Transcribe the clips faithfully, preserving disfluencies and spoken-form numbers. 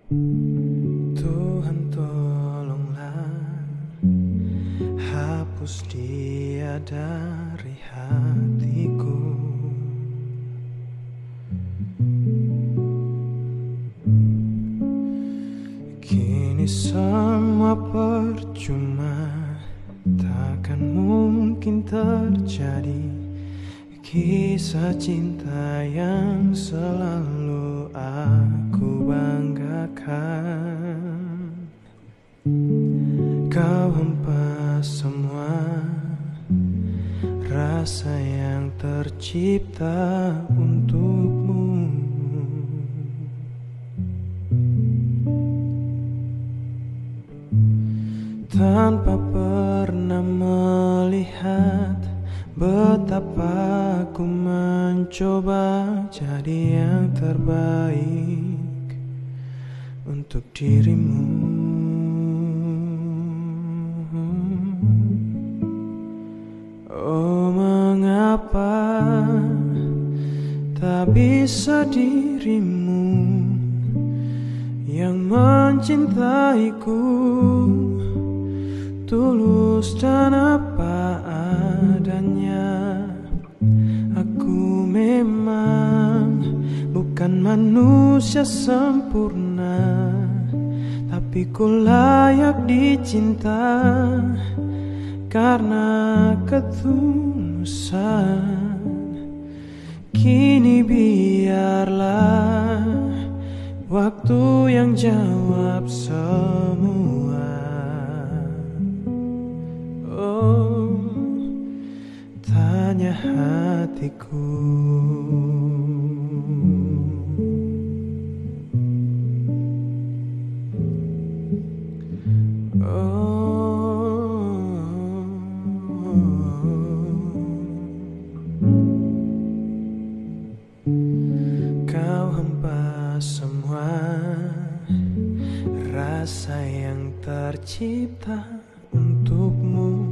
Tuhan tolonglah, hapus dia dari hatiku. Kini semua percuma, takkan mungkin terjadi kisah cinta yang selalu aku banggakan. Kau hempas semua rasa yang tercipta untukmu. Tanpa pernah melihat betapa aku mencoba jadi yang terbaik untuk dirimu. Oh, mengapa tak bisa dirimu yang mencintaiku tulus dan apa adanya. Aku memang bukan manusia sempurna, tapi ku layak dicinta karena ketulusan. Kini biarlah waktu yang jawab semua. Oh, tanya hatiku. Oh, kau hempas semua rasa yang tercipta untukmu.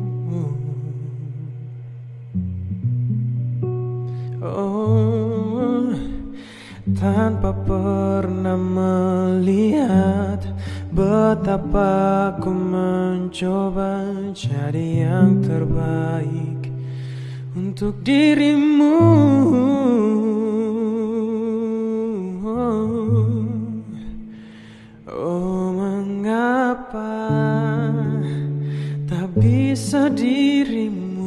Oh, tanpa pernah melihat betapa aku mencoba jadi yang terbaik untuk dirimu. Oh, mengapa tak bisa dirimu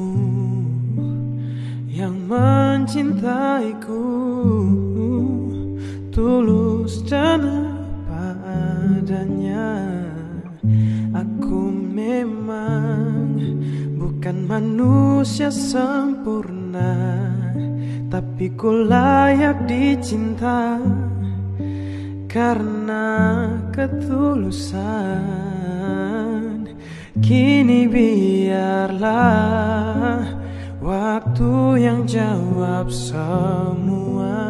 yang mencintaiku tulus dan apa adanya. Aku memang bukan manusia sempurna, tapi ku layak dicinta karena ketulusan. Kini biarlah waktu yang jawab semua.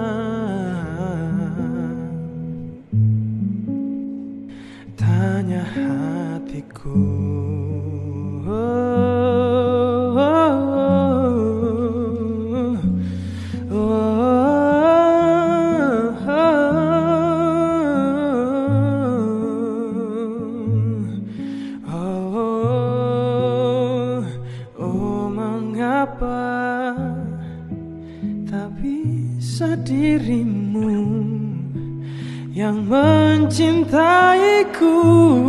Tanya hatiku. Oh, oh, oh, oh, oh, oh, mengapa tak bisa dirimu yang mencintaiku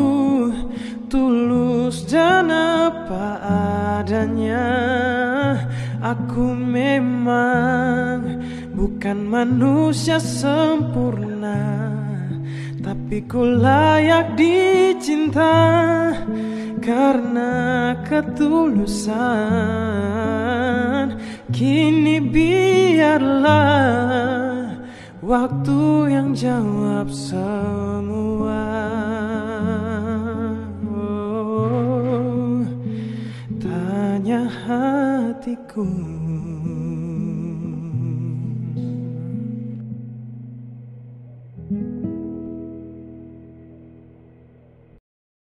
tulus dan apa adanya. Aku memang bukan manusia sempurna, tapi ku layak dicinta karena ketulusan. Kini biarlah waktu yang jawab semua. Oh, tanya hatiku.